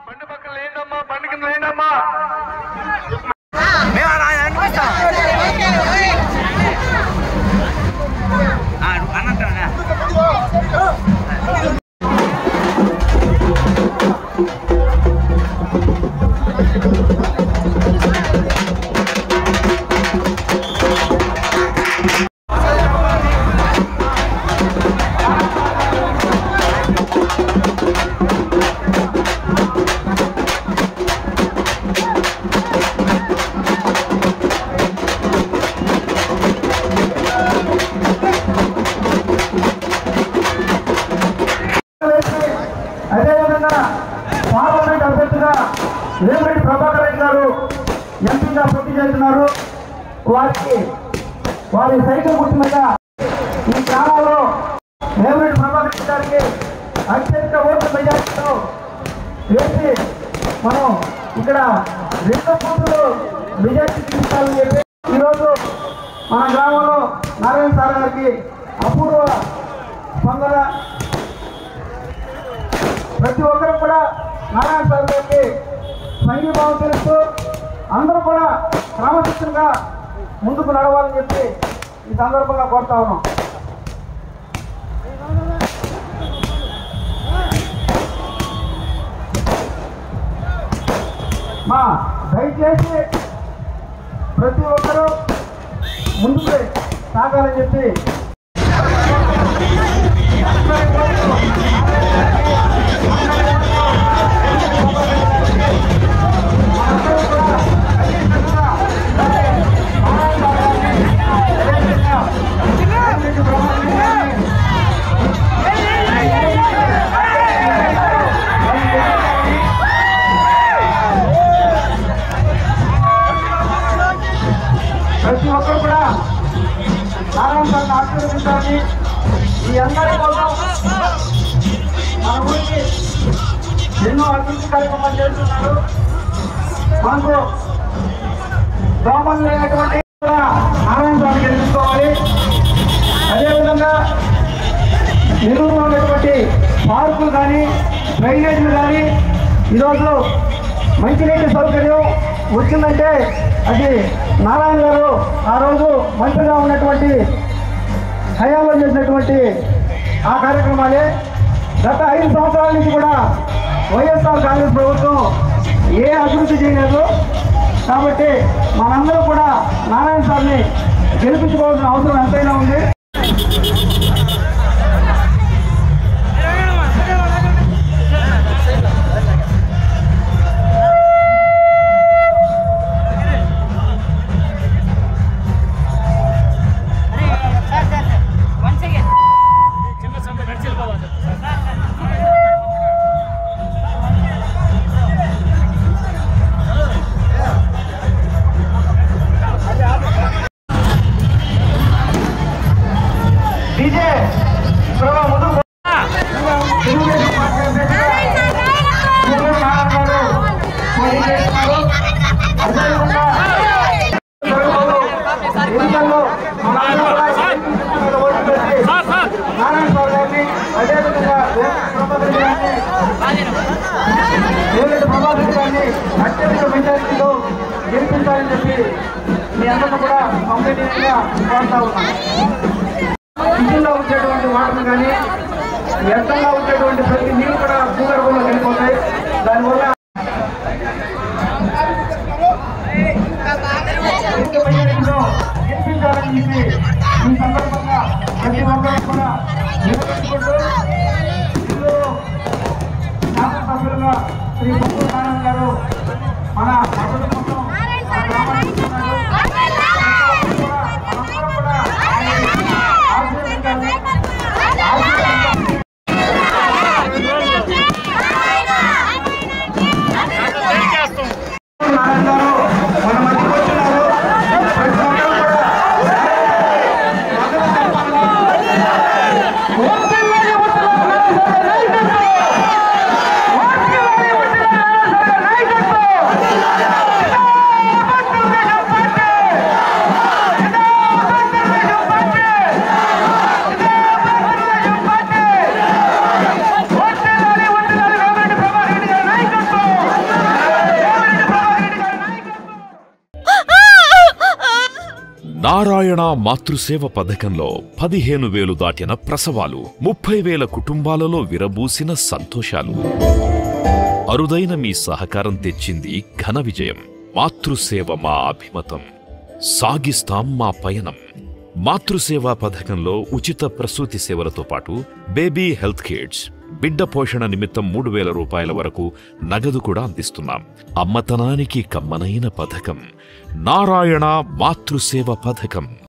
బండి పక్కన లేదమ్మా, బండి కింద లేదమ్మా. అదేవిధంగా పార్లమెంట్ అభ్యర్థిగా వేమిరెడ్డి ప్రభాకర్ రెడ్డి గారు ఎంపీగా పోటీ చేస్తున్నారు. వారి సైకిల్ గుర్తు మీద ఈ గ్రామంలో వేమిరెడ్డి ప్రభాకర్ రెడ్డి గారికి అత్యధిక ఓట్ల మెజార్టీతో వేసి మనం ఇక్కడ 2 బూతులు మెజార్టీ తీసుకోవాలని చెప్పి ఈరోజు మన గ్రామంలో నారాయణ సార్ గారికి అపూర్వ స్పందన. ప్రతి ఒక్కరు కూడా నారాయణ సార్ గారికి సంఘీభావం తెలుస్తూ అందరూ కూడా క్రమశిక్షణగా ముందుకు నడవాలని చెప్పి ఈ సందర్భంగా కోరుతా ఉన్నాం. దయచేసి ప్రతి ఒక్కరూ ముందుకు సాగాలని చెప్పి ప్రతి ఒక్కరు కూడా నారాయణ సార్ని ఆశీర్వదించాలని ఈ అందరి కోసం మన ఊరికి ఎన్నో అభివృద్ధి కార్యక్రమాలు చేస్తున్నారు. మనకు దోమలు లేనటువంటి నారాయణ సార్ని గెలుచుకోవాలి. అదేవిధంగా నెల్లూరులో ఉన్నటువంటి పార్కులు కానీ డ్రైనేజీలు కానీ ఈరోజు మంచినీటి సౌకర్యం వచ్చిందంటే అది నారాయణ గారు ఆ రోజు మంత్రిగా ఉన్నటువంటి హయాంలో చేసినటువంటి ఆ కార్యక్రమాలే. గత 5 సంవత్సరాల నుంచి కూడా వైఎస్ఆర్ కాంగ్రెస్ ప్రభుత్వం ఏ అభివృద్ధి చేయలేదు. కాబట్టి మనందరూ కూడా నారాయణ సార్ని గెలిపించుకోవాల్సిన అవసరం ఎంతైనా ఉంది. అత్యధిక మెజారిటీలో గెలిపించాలని చెప్పి మీ అందరూ కూడా కంప్లీట్గా కోరుతా ఉన్నాం. ఇంట్లో వచ్చేటువంటి వాటర్ కానీ వ్యర్థంగా వచ్చేటువంటి ప్రతి నీళ్ళు కూడా భూగర్భంలో వెళ్ళిపోతాయి. దానివల్ల గెలిపించాలని చెప్పి ఈ సందర్భంగా ప్రతి ఒక్కరు కూడా నిలబెట్టుకుంటూ శాసనసభ్యులుగా శ్రీ బొగ్గు నారాయణ గారు మన నారాయణ మాతృసేవ పథకంలో 15,000 దాటిన ప్రసవాలు, 30,000 కుటుంబాలలో విరబూసిన సంతోషాలు. అరుదైన మీ సహకారం తెచ్చింది ఘన విజయం. మాతృసేవ మా అభిమతం, సాగిస్తాం మా పయనం. మాతృసేవా పథకంలో ఉచిత ప్రసూతి సేవలతో పాటు బేబీ హెల్త్ కిట్స్, బిడ్డ పోషణ నిమిత్తం 3,000 రూపాయల వరకు నగదు కూడా అందిస్తున్నాం. అమ్మతనానికి కమ్మనైన పథకం నారాయణ మాతృసేవ పథకం.